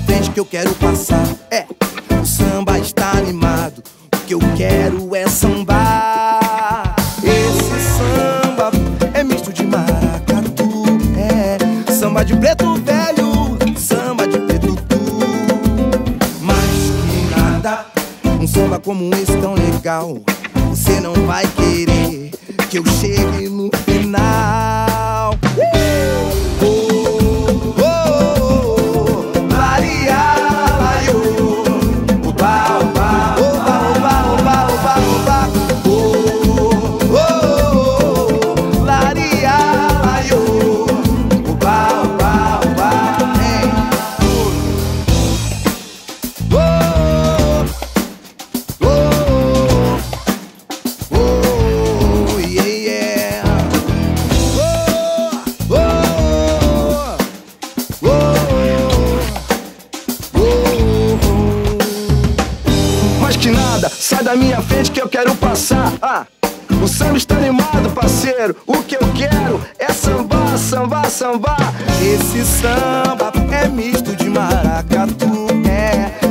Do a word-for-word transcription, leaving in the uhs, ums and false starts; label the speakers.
Speaker 1: frente que eu quero passar. É, o samba está animado, o que eu quero é sambar. Esse samba é misto de maracatu, é samba de preto velho, samba de preto tu. Mais que nada, um samba como esse tão legal, você não vai querer que eu chegue no final. Oh, oh, oh, laria, laiô, oba, oba, oba, oba, oba, oba, oba. Oh, oh, oh, laria, laiô, oba, oba, oba. Hey. Oh, oh, oh, oh, yeah, yeah. Oh, oh, oh, oh, oh. Mais que nada, sai da minha frente que eu quero passar. Ah, o samba está animado, parceiro. O que eu quero é sambar, sambar, sambar. Esse samba é misto de maracatu, é